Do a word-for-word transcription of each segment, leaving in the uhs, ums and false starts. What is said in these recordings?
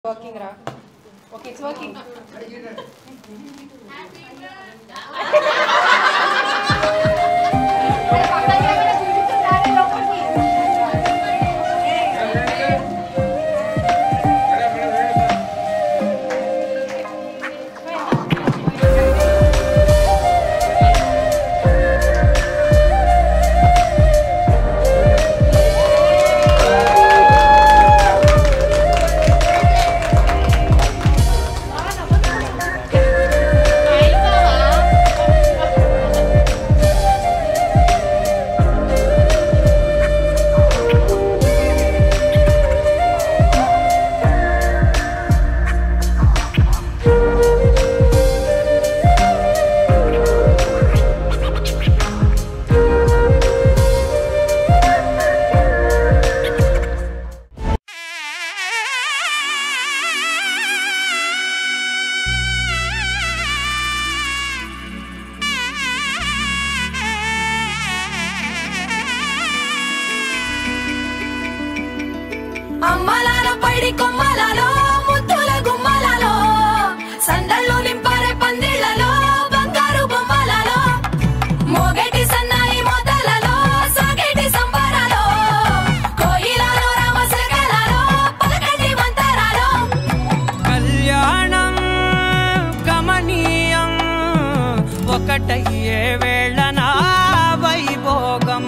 Working, Ra. Okay, it's working. అమ్మలాలో పైడి కొమ్మలాలో ముద్దుల గుమ్మలాలో సందళ్ళు నింపారే పందిళ్లలో బంగారు బొమ్మలాలో మోగేటి సన్నాయి మోతలలో సాగేటి సంబరాలో కోయిలలో రామశకలలో పలకటి మంతరాలో కళ్యాణం గమనీయం ఒకటయ్యే వేళనా వైభోగం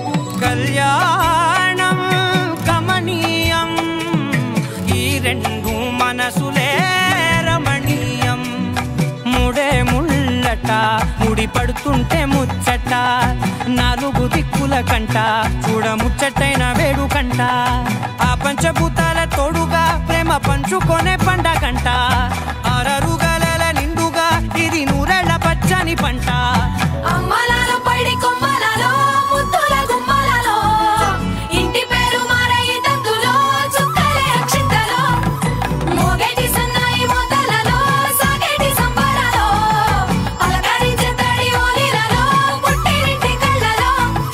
కళ్యాణం గమనీయం ఈ రెండు మనసులే రమణీయం ముడే ముళ్ళట ముడి పడుతుంటే ముచ్చట నాలుగు దిక్కుల కంట చూడ ముచ్చటైన వేడుకంట ఆ పంచభూతాల తోడుగా ప్రేమ పంచుకొనే పండగంట ఆరరుగల నిండుగా ఇది నూరెళ్ళ పచ్చని పంట అమ్మలాలో పైడి కొమ్మలాలో ముద్దుల గుమ్మలాలో ఇంటి పేరు మారయి తందులో చుక్కలే అక్షింతలో మోగేటి సన్నాయి మోతలలో సాగేటి సంబరాలో పలకరించే తడి ఓలిలలో పుట్టినింటి కళ్ళలో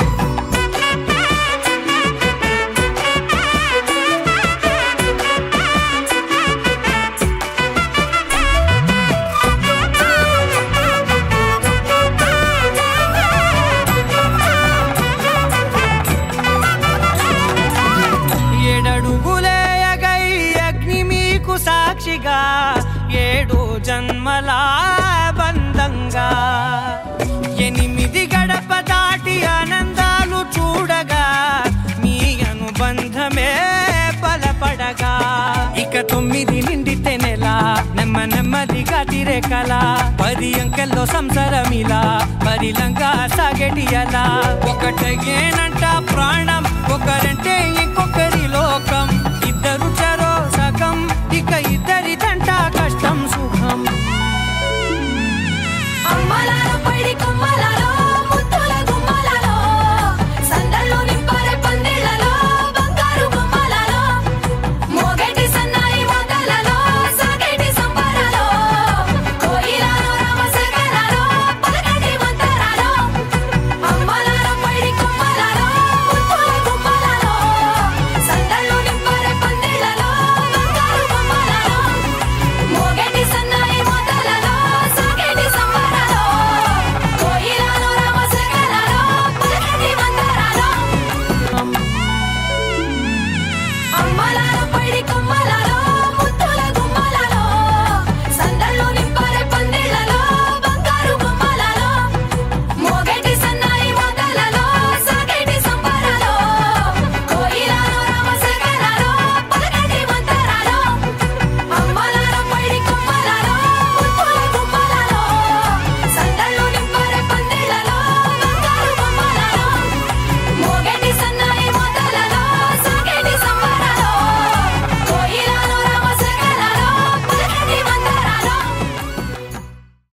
ఏడడుగులే ఎగై అగ్ని మీకు సాక్షిగా ఏడు జన్మల బంధంగా ఎనిమిది గడప దాటి ఆనందాలు చూడగా మీ అనుబంధమే బలపడగా ఇక తొమ్మిది నిండితే నెల నెమ్మ నెమ్మదిగా తిరే కల పది అంకెల్లో సంసారమిలా పరిలంగా సాగేటి అలా ఒకటేనంట ప్రాణం ఒకరంటే ఇంకొక